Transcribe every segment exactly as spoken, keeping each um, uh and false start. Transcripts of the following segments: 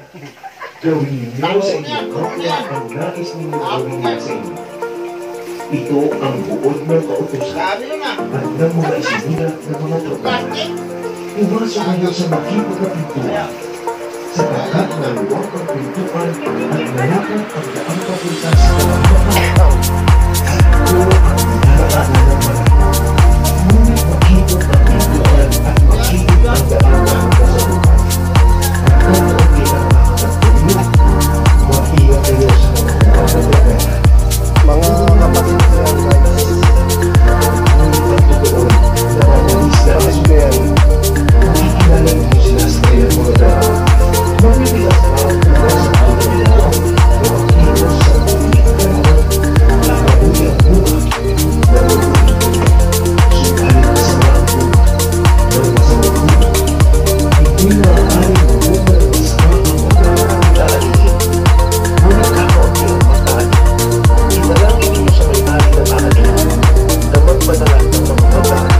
Gawin niyo sa inyong kopya ang nais ninyong gawin niya sa inyo. Ito ang buod ng kautusan at ng mga isinilak ng mga tropa. Pumasok kayo sa makipot na pintuan, sapagkat naluwag ang pintuan at malapad ang daang papunta sa kapatid. Ito ang dinaraanan ng marami. Ngunit makipot ang pintuan at makipot ang daang papunta sa lupa. At ang ang pinakakatulog, mahiya kayo sa mga kapatid. Mga kapatid ko yan, guys. Ngunit ang totoo na mamalis na Kapatid ko yan. nakikilala niyo sila sa kanyang mga daan. Mamimigas na ang buka sa mga nila o ang kilos sa buhay ng kalaman na mabuhay ang buka na mabuhay. Subalit masama ang buka ng masamang buka. Hindi maaaring mabuka ng masama ang mga nakaalihin. Ngunit kakaunti ang makaalihin. Italangin niyo sa may-ari na maalihin na magpadalan ng mga mabaan.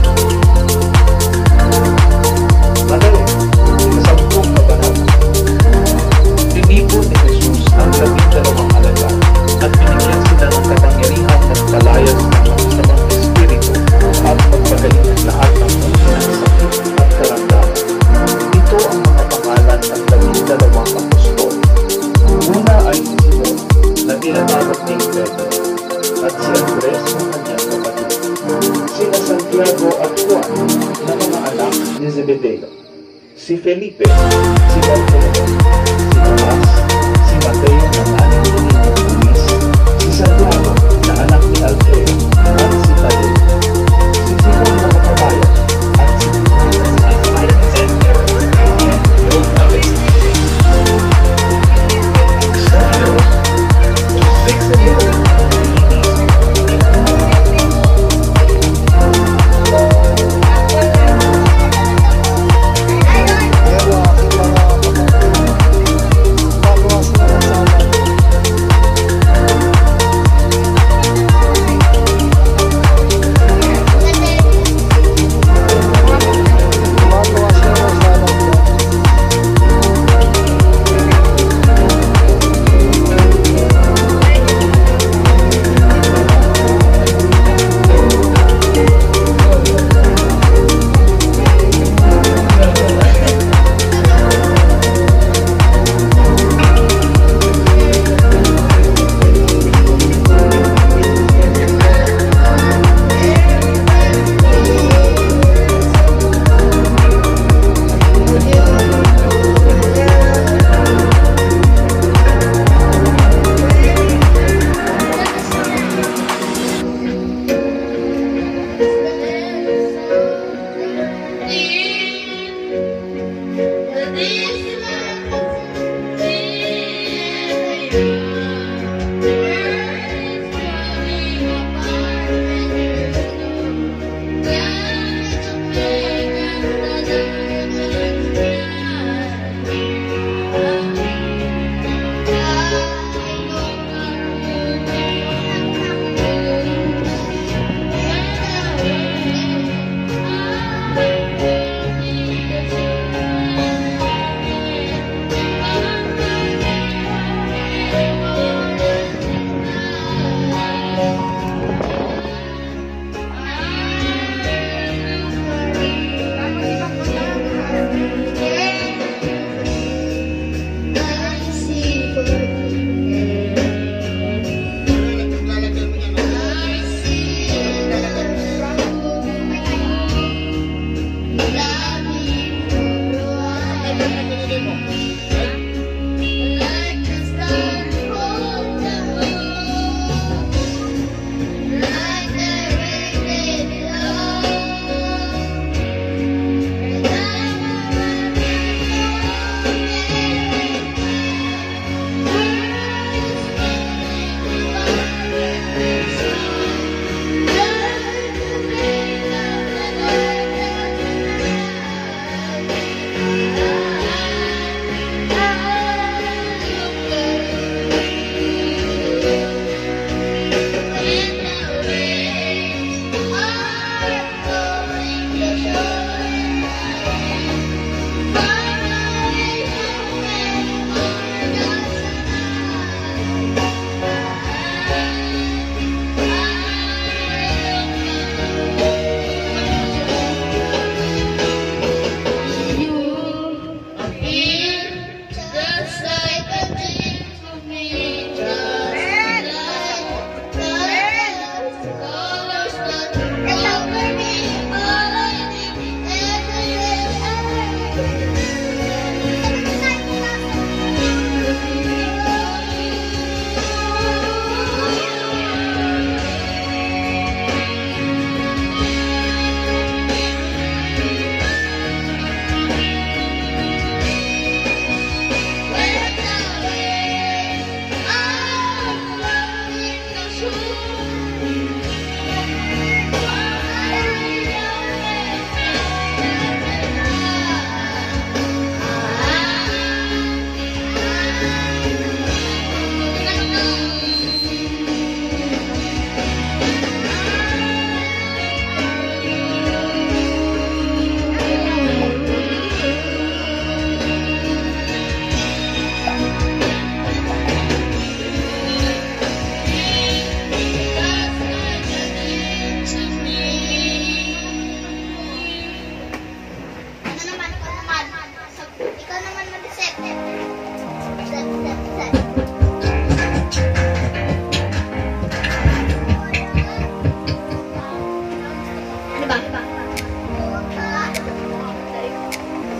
Madali, ikasampung kabanata. Tinipon ni Jesus ang labing dalawang alala at binigyan sila ng katangyarihan ng palayas ng mga masamang espiritu at magpagaling ng lahat ng mga sakit at karamdaman. Ito ang mga pangalan ng labing dalawang apostol. Una ay si Simon na tinatawag ni Pedro at si Andres na kanyang kapatid. Sina Santiago at Juan na mga anak ni Zebedeo. Si Felipe, si Bartolome, si Tomas, si Mateo na anak ni Luis, si Santiago na anak ni Alfeo, at si Tadeo, si Simon na kababayan, at si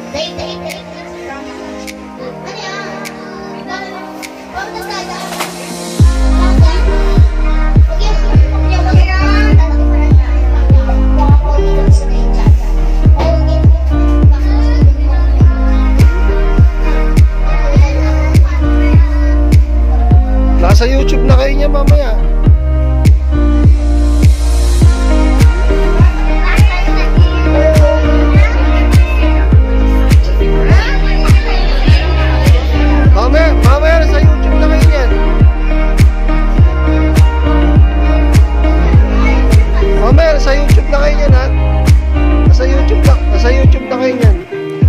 Nasa YouTube na kayo niya mamaya. Mamaya, mamaya nasa YouTube na kayo niyan. Mamaya nasa YouTube na kayo niyan, ha? Nasa YouTube na, nasa YouTube na kayo niyan.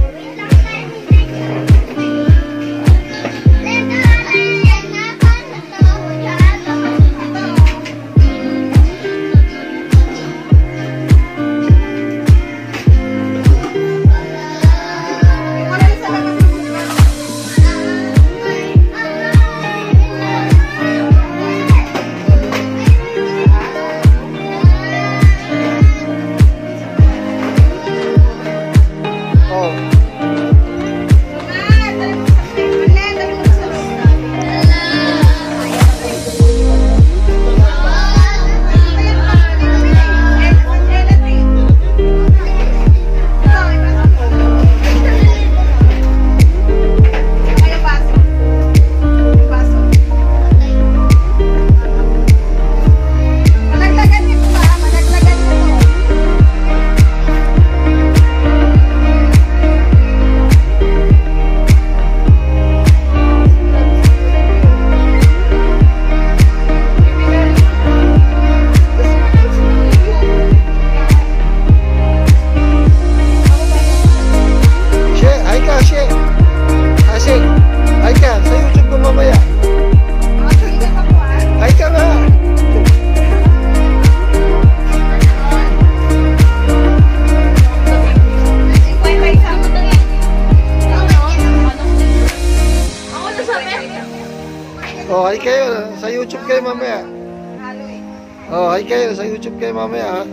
Oh, hi kayo. Sa YouTube kayo mamaya. Oh, hi kayo. Sa YouTube kayo mamaya, ha?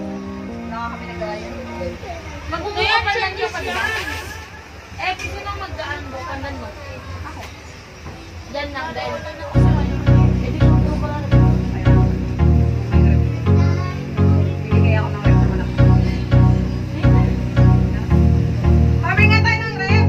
Mag-uwian pa lang yung pagdaan. Eh, gusto nang magdaan mo. Pandan mo. Ako. Diyan lang dahil. Eh, di ko ba? Bibigay ako ng rep naman ako. Sabi nga tayo ng rep.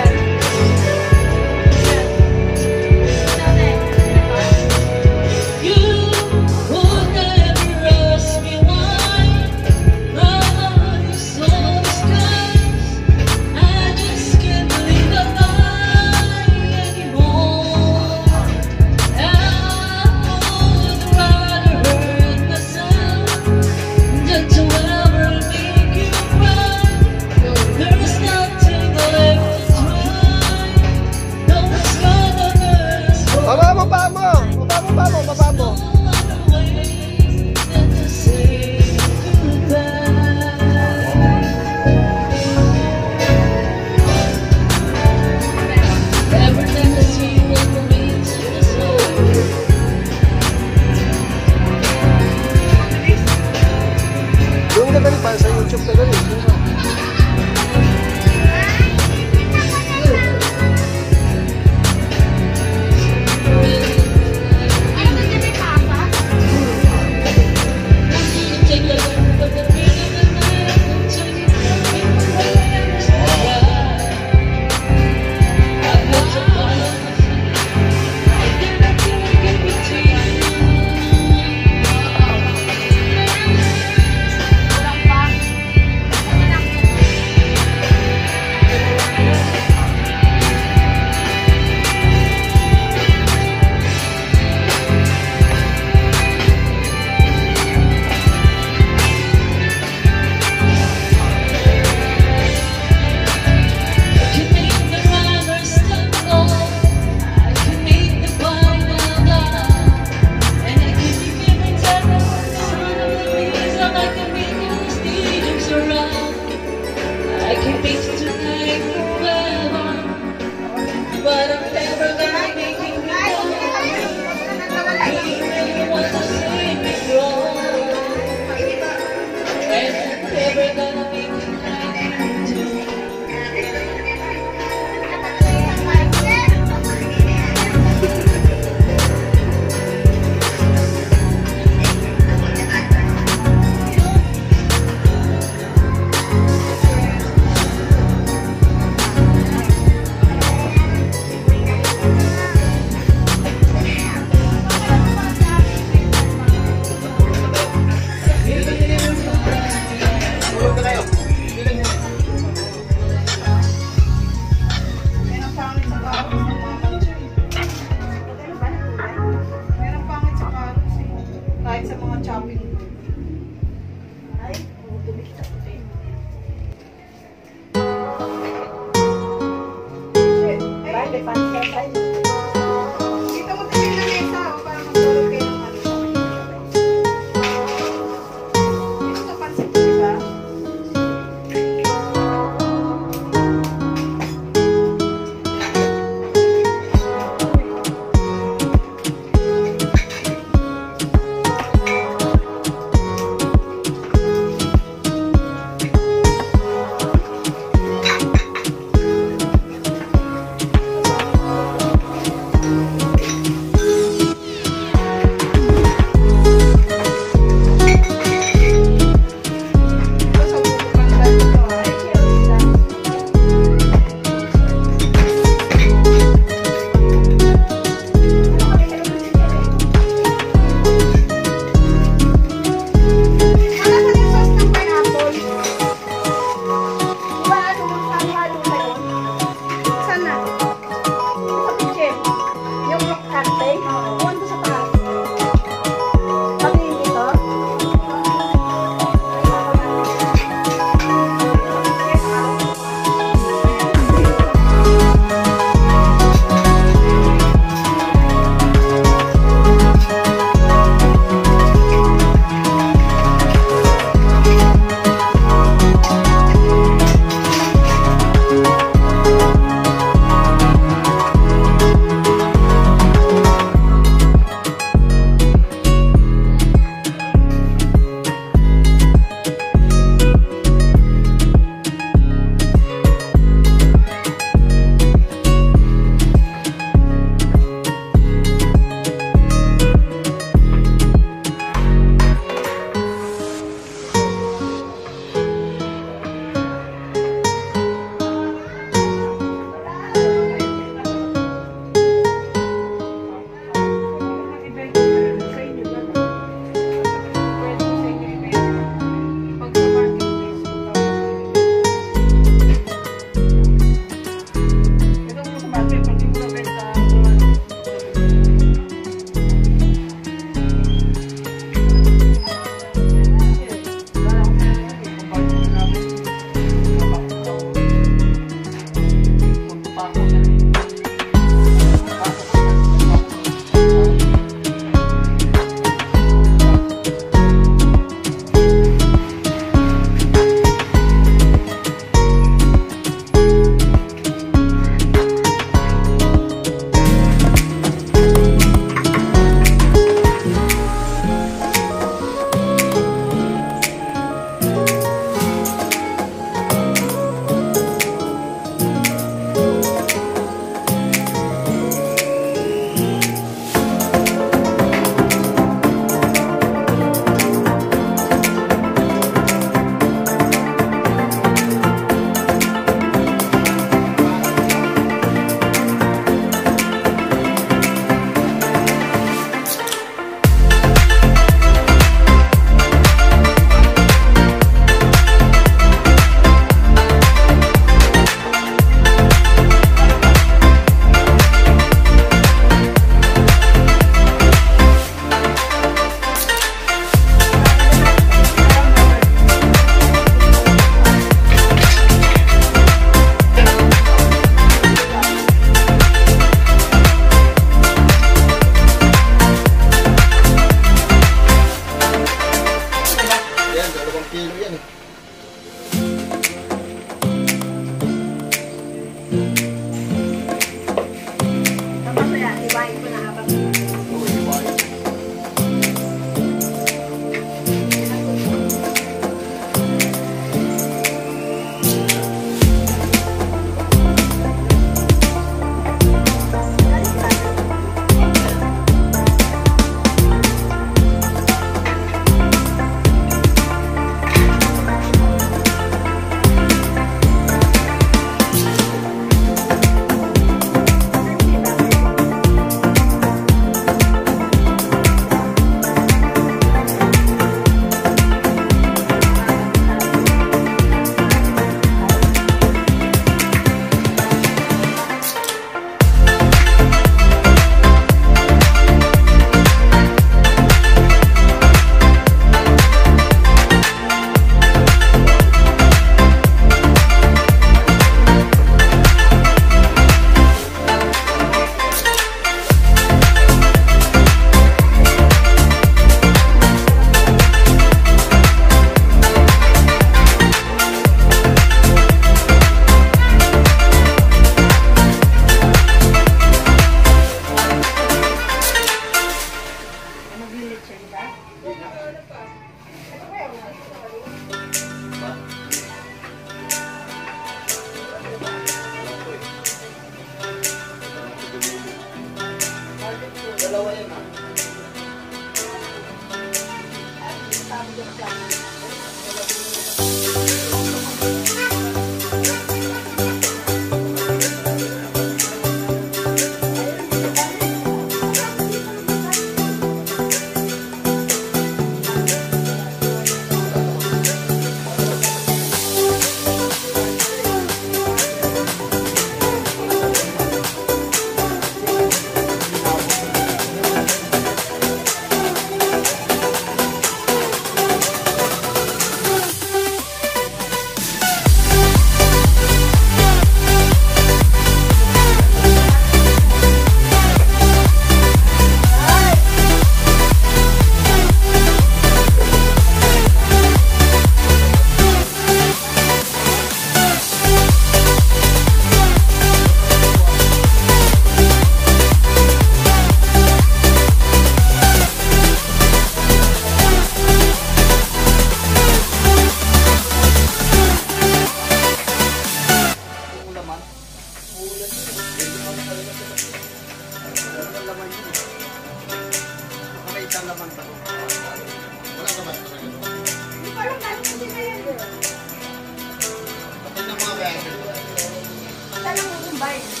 laman pa. Wala ka ba? Hindi pa lang natin kasi na yan. Tapos na mga kaya. Saan ang mumbay?